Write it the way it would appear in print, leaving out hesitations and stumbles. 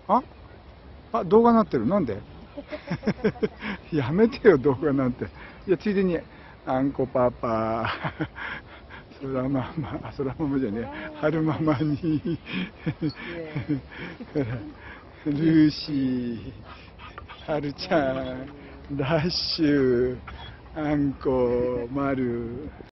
あ動画なってる。なんでやめてよ、動画なんて。いや、ついでに、あんこパパ、そらママ、そらママじゃねえ、春ママに、ルーシー、はるちゃん、ラッシュ、あんこ、まる。